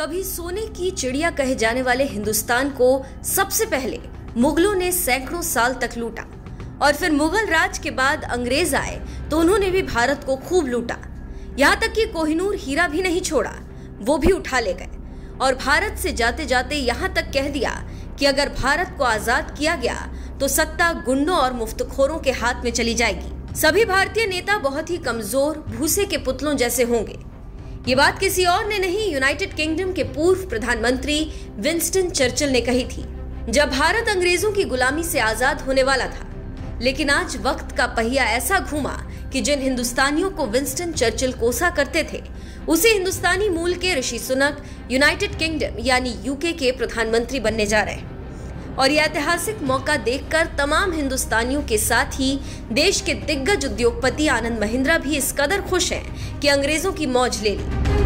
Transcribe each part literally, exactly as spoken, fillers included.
कभी सोने की चिड़िया कहे जाने वाले हिंदुस्तान को सबसे पहले मुगलों ने सैकड़ों साल तक लूटा और फिर मुगल राज के बाद अंग्रेज आए तो उन्होंने भी भारत को खूब लूटा। यहाँ तक कि कोहिनूर हीरा भी नहीं छोड़ा, वो भी उठा ले गए और भारत से जाते जाते यहाँ तक कह दिया कि अगर भारत को आजाद किया गया तो सत्ता गुंडों और मुफ्तखोरों के हाथ में चली जाएगी। सभी भारतीय नेता बहुत ही कमजोर भूसे के पुतलों जैसे होंगे। ये बात किसी और ने नहीं, यूनाइटेड किंगडम के पूर्व प्रधानमंत्री विंस्टन चर्चिल ने कही थी जब भारत अंग्रेजों की गुलामी से आजाद होने वाला था। लेकिन आज वक्त का पहिया ऐसा घूमा कि जिन हिंदुस्तानियों को विंस्टन चर्चिल कोसा करते थे, उसी हिंदुस्तानी मूल के ऋषि सुनक यूनाइटेड किंगडम यानी यूके के प्रधानमंत्री बनने जा रहे हैं। और यह ऐतिहासिक मौका देखकर तमाम हिंदुस्तानियों के साथ ही देश के दिग्गज उद्योगपति आनंद महिंद्रा भी इस कदर खुश हैं कि अंग्रेजों की मौज ले ली।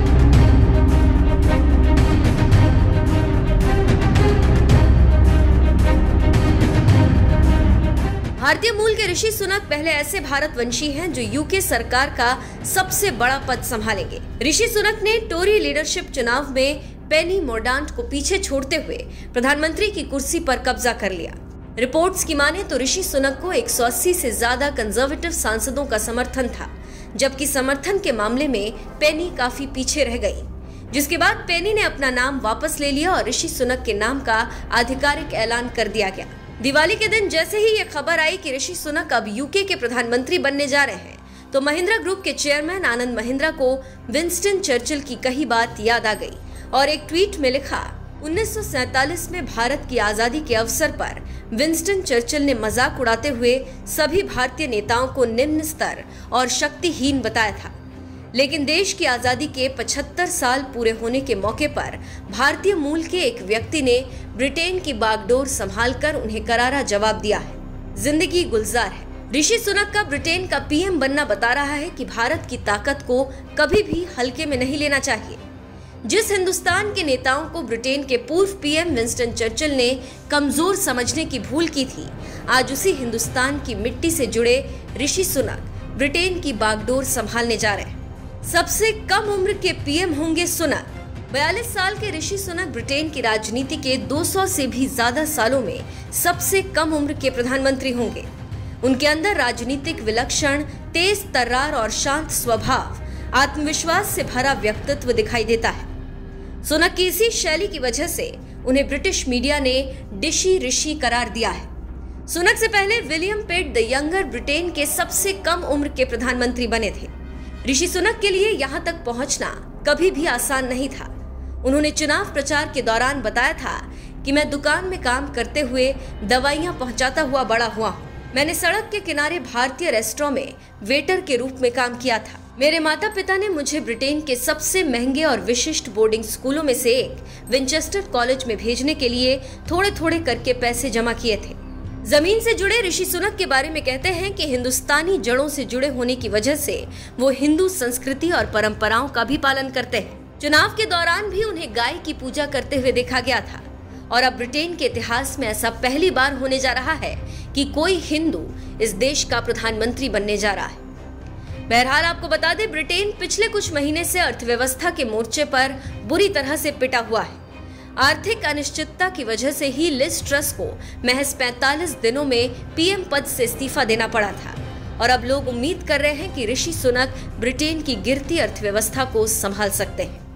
भारतीय मूल के ऋषि सुनक पहले ऐसे भारतवंशी हैं जो यूके सरकार का सबसे बड़ा पद संभालेंगे। ऋषि सुनक ने टोरी लीडरशिप चुनाव में पेनी मोर्डांट को पीछे छोड़ते हुए प्रधानमंत्री की कुर्सी पर कब्जा कर लिया। रिपोर्ट्स की माने तो ऋषि सुनक को एक सौ अस्सी से ज्यादा कंजर्वेटिव सांसदों का समर्थन था, जबकि समर्थन के मामले में पेनी काफी पीछे रह गई, जिसके बाद पेनी ने अपना नाम वापस ले लिया और ऋषि सुनक के नाम का आधिकारिक ऐलान कर दिया गया। दिवाली के दिन जैसे ही ये खबर आई कि ऋषि सुनक अब यूके के प्रधानमंत्री बनने जा रहे हैं, तो महिंद्रा ग्रुप के चेयरमैन आनंद महिंद्रा को विंस्टन चर्चिल की कही बात याद आ गई और एक ट्वीट में लिखा, उन्नीस सौ सैंतालीस में भारत की आजादी के अवसर पर विंस्टन चर्चिल ने मजाक उड़ाते हुए सभी भारतीय नेताओं को निम्न स्तर और शक्तिहीन बताया था। लेकिन देश की आजादी के पचहत्तर साल पूरे होने के मौके पर भारतीय मूल के एक व्यक्ति ने ब्रिटेन की बागडोर संभालकर उन्हें करारा जवाब दिया है, जिंदगी गुलजार है। ऋषि सुनक का ब्रिटेन का पीएम बनना बता रहा है कि भारत की ताकत को कभी भी हल्के में नहीं लेना चाहिए। जिस हिंदुस्तान के नेताओं को ब्रिटेन के पूर्व पीएम विंस्टन चर्चिल ने कमजोर समझने की भूल की थी, आज उसी हिंदुस्तान की मिट्टी से जुड़े ऋषि सुनक ब्रिटेन की बागडोर संभालने जा रहे हैं। सबसे कम उम्र के पीएम होंगे सुनक। बयालीस साल के ऋषि सुनक ब्रिटेन की राजनीति के दो सौ से भी ज्यादा सालों में सबसे कम उम्र के प्रधानमंत्री होंगे। उनके अंदर राजनीतिक विलक्षण, तेज तर्रार और शांत स्वभाव, आत्मविश्वास से भरा व्यक्तित्व दिखाई देता है। सुनक की इसी शैली की वजह से उन्हें ब्रिटिश मीडिया ने डिशी ऋषि करार दिया है। सुनक से पहले William Pitt the younger Britain के सबसे कम उम्र के प्रधानमंत्री बने थे। ऋषि सुनक के लिए यहाँ तक पहुंचना कभी भी आसान नहीं था। उन्होंने चुनाव प्रचार के दौरान बताया था कि मैं दुकान में काम करते हुए दवाइयां पहुंचाता हुआ बड़ा हुआ हूँ। मैंने सड़क के किनारे भारतीय रेस्टोरेंट में वेटर के रूप में काम किया था। मेरे माता पिता ने मुझे ब्रिटेन के सबसे महंगे और विशिष्ट बोर्डिंग स्कूलों में से एक विंचेस्टर कॉलेज में भेजने के लिए थोड़े थोड़े करके पैसे जमा किए थे। जमीन से जुड़े ऋषि सुनक के बारे में कहते हैं कि हिंदुस्तानी जड़ों से जुड़े होने की वजह से वो हिंदू संस्कृति और परंपराओं का भी पालन करते हैं। चुनाव के दौरान भी उन्हें गाय की पूजा करते हुए देखा गया था और अब ब्रिटेन के इतिहास में ऐसा पहली बार होने जा रहा है कि कोई हिंदू इस देश का प्रधानमंत्री बनने जा रहा है। बहरहाल आपको बता दें, ब्रिटेन पिछले कुछ महीने से अर्थव्यवस्था के मोर्चे पर बुरी तरह से पिटा हुआ है। आर्थिक अनिश्चितता की वजह से ही लिज ट्रस को महज पैंतालीस दिनों में पीएम पद से इस्तीफा देना पड़ा था और अब लोग उम्मीद कर रहे हैं कि ऋषि सुनक ब्रिटेन की गिरती अर्थव्यवस्था को संभाल सकते हैं।